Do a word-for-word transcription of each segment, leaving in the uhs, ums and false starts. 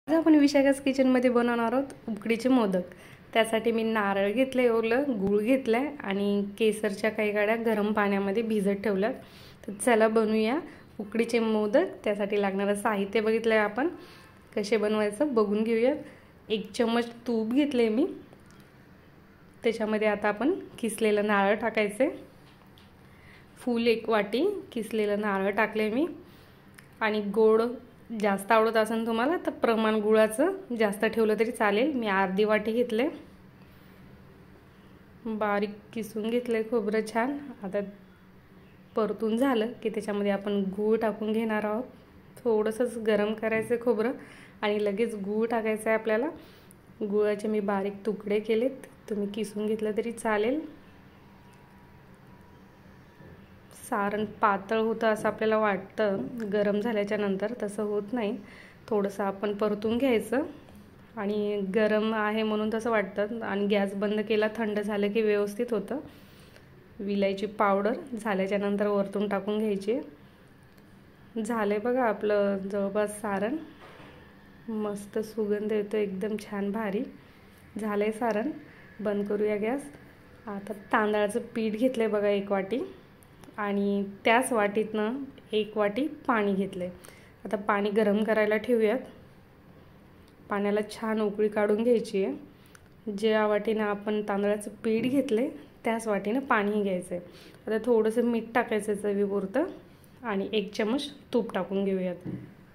आज आपण विशाखास किचनमध्ये बनवणार आहोत उकडीचे मोदक। त्यासाठी मी नारळ घेतले, ओलं गूळ घेतलाय आणि केसरच्या काही गाड्या गरम पाण्यामध्ये भिजत ठेवल्यात। तर चला बनवूया उकडीचे मोदक। त्यासाठी लागणारं साहित्य बघितलंय आपण, कसे बनवायचं बघून घेऊया। एक चम्मच तूप घेतले मी, त्याच्यामध्ये आता आपण किसलेलं नारळ टाकायचे। फुल एक वाटी किसलेलं नारळ टाकले मी। आणि गोड जास्त आवडत असेल तुम्हाला तर प्रमाण गुळाचं जास्त ठेवलं तरी चालेल। मी अर्धी वाटी घेतले, बारीक किसून घेतले खोबरं छान। आता परतून झालं की त्याच्यामध्ये आपण गूळ टाकून घेणार आहोत। थोडंसं गरम करायचं खोबरं आणि लगेच गूळ टाकायचं आहे आपल्याला। गुळाचे मी बारीक तुकडे केलेत, तुम्ही किसून घेतलं तरी चालेल। सारण पातळ होतं असं आपल्याला वाटतं गरम झाल्याच्या नंतर, तसं होत नाही। थोडंसं आपण परतून घ्यायचं आणि गरम आहे म्हणून तसं वाटतं। आणि गॅस बंद केला, थंड झालं की व्यवस्थित होतं। विलायची पावडर झाल्याच्या नंतर वरतून टाकून घ्यायची। झाले बघा आपलं जवळपास सारण, मस्त सुगंध येतो एकदम छान भारी झालंय सारण। बंद करूया गॅस। आता तांदळाचं पीठ घेतलंय बघा एक वाटी, आणि त्याच वाटीतनं एक वाटी पाणी घेतले। आता पाणी गरम करायला ठेवूयात। पाण्याला छान उकळी काढून घ्यायची आहे। ज्या वाटीनं आपण तांदळाचं पीठ घेतले त्याच वाटीनं पाणी घ्यायचं आहे। आता थोडंसं मीठ टाकायचं चवीपुरतं आणि एक चमच तूप टाकून घेऊयात।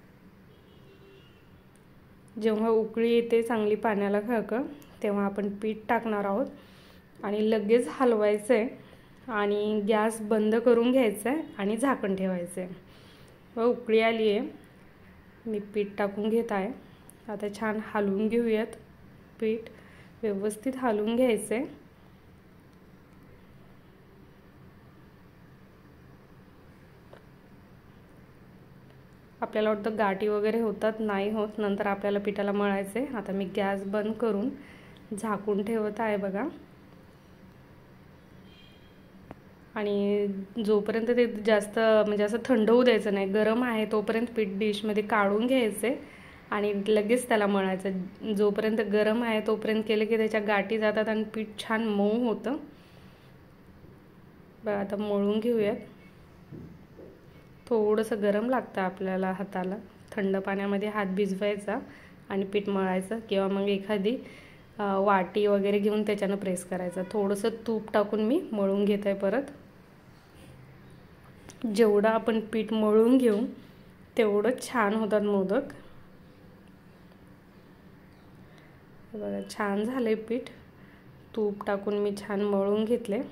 जेव्हा उकळी येते चांगली पाण्याला खळखळ, तेव्हा आपण पीठ टाकणार आहोत आणि लगेच हलवायचं आहे आणि गॅस बंद करून घ्यायचा आहे आणि झाकण ठेवायचं आहे। व उकळी आली आहे, मी पीठ टाकून घेत आहे। आता छान हलवून घेऊयात, पीठ व्यवस्थित हलवून घ्यायचं आहे। आपल्याला वाटतं गाठी वगैरे होतात, नाही होत। नंतर आपल्याला पिठाला मळायचं आहे। आता मी गॅस बंद करून झाकून ठेवत आहे बघा। आणि जोपर्यंत ते जास्त म्हणजे असं थंड होऊ द्यायचं नाही, गरम आहे तोपर्यंत पीठ डिशमध्ये काढून घ्यायचे आणि लगेच त्याला मळायचं। जोपर्यंत गरम आहे तोपर्यंत केलं की त्याच्या गाठी जातात आणि पीठ छान मऊ होतं। बघा आता मळून घेऊयात। थोडंसं गरम लागतं आपल्याला हाताला, थंड पाण्यामध्ये हात भिजवायचा आणि पीठ मळायचं, किंवा मग एखादी वाटी वगैरे घेऊन त्याच्यानं प्रेस करायचं। थोडंसं तूप टाकून मी मळून घेत आहे परत। जेवढं आपण पीठ मळून घेऊ तेवढं छान होतात मोदक। बघा छान झाले पीठ, तूप टाकून मी छान मळून घेतले।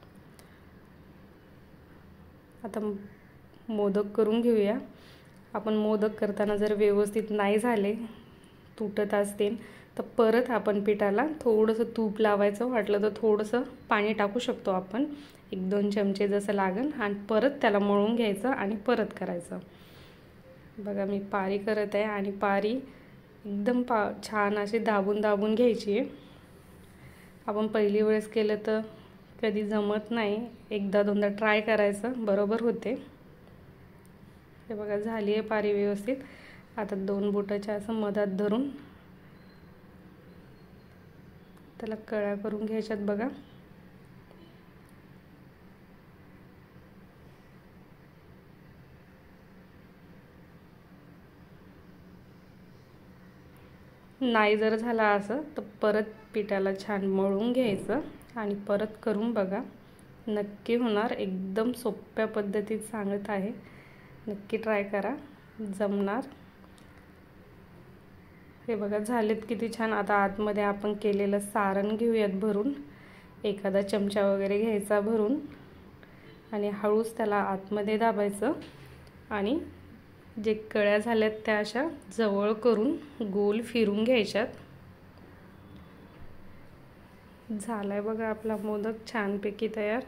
आता मोदक करून घेऊया आपण। मोदक करताना जर व्यवस्थित नाही झाले, तुटत असतील तर परत आपण पिठाला थोडंसं तूप लावायचं, वाटलं तर थोडंसं पाणी टाकू शकतो आपण, एक दोन चमचे जसं लागेल, आणि परत त्याला मळून घ्यायचं आणि परत करायचं। बघा मी पारी करत आहे आणि पारी एकदम पा छान अशी दाबून दाबून घ्यायची आहे। आपण पहिली वेळेस केलं तर कधी जमत नाही, एकदा दोनदा ट्राय करायचं, बरोबर होते। हे बघा झाली आहे पारी व्यवस्थित। आता दोन बोटाच्या असं मधात धरून त्याला कळ्या करून घ्यायच्यात बघा। नाही जर झाला असं तर परत पिठाला छान मळून घ्यायचं आणि परत करून बघा, नक्की होणार। एकदम सोप्या पद्धतीत सांगत आहे, नक्की ट्राय करा, जमणार। हे बघा झालेत किती छान। आता आतमध्ये आपण केलेलं सारण घेऊयात भरून, एखादा चमचा वगैरे घ्यायचा भरून, आणि हळूच त्याला आतमध्ये दाबायचं आणि जे कळ्या झाल्यात त्या अशा जवळ करून गोल फिरून घ्यायच्यात। झालाय बघा आपला मोदक छानपैकी तयार।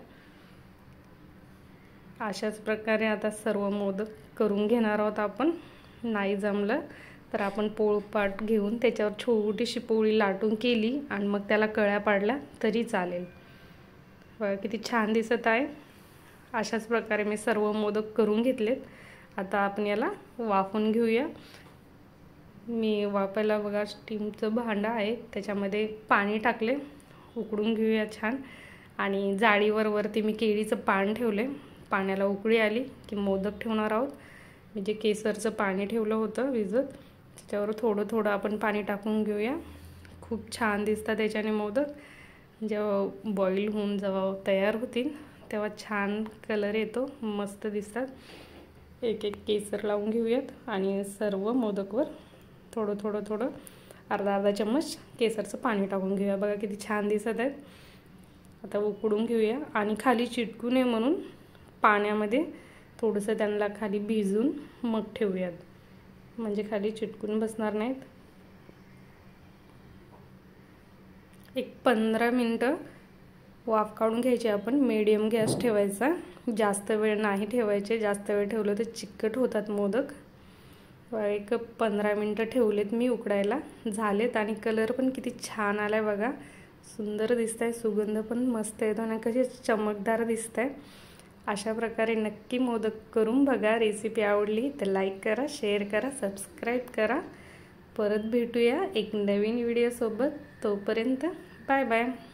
अशाच प्रकारे आता सर्व मोदक करून घेणार आहोत आपण। नाही जमलं तर आपण पोळपाट घेऊन त्याच्यावर छोटीशी पोळी लाटून केली आणि मग त्याला कळ्या पाडल्या तरी चालेल। बघा किती छान दिसत आहे। अशाच प्रकारे मी सर्व मोदक करून घेतलेत। आता आपण याला वाफवून घेऊया। मी वापरायला बघा स्टीमचं भांडं आहे, त्याच्यामध्ये पाणी टाकले, उकडून घेऊया छान. आणि जाळीवर वरती मी केळीचं पान ठेवले. पाण्याला उकळी आली की मोदक ठेवणार आहोत. मी जे केसरचं पाणी ठेवलं होतं भिजत, त्याच्यावर थोडं थोडं आपण पाणी टाकून घेऊया. खूप छान दिसतात त्याच्याने मोदक. जेव्हा बॉईल होऊन जेव्हा तयार होतील तेव्हा छान कलर येतो, मस्त दिसतात. एक एक केसर लावून घेऊयात आणि सर्व मोदकवर थोडं थोडं थोडं अर्धा अर्धा चम्मच केसरचं पाणी टाकून घेऊया. बघा किती छान दिसत आहेत. आता उकडून घेऊया आणि खाली चिटकू नये म्हणून पाण्यामध्ये थोडंसं त्यांना खाली भिजून मग ठेवूयात, म्हणजे खाली चिटकून बसणार नाहीत. एक पंधरा मिनटं वाफ काढून घ्यायची आपण. मीडियम गॅस ठेवायचा, जास्त वेळ नाही ठेवायचे. जास्त वेळ ठेवलं तर चिकट होतात मोदक. एक पंधरा मिनटं ठेवलेत मी उकडायला, झालेत. आणि कलर पण किती छान आलाय बघा, सुंदर दिसत आहे. सुगंध पण मस्त येतो आणि कसे चमकदार दिसत आहे. अशा प्रकारे नक्की मोदक करून बघा. रेसिपी आवडली तर लाईक करा, शेअर करा, सबस्क्राईब करा. परत भेटूया एक नवीन व्हिडिओसोबत. तोपर्यंत बाय बाय.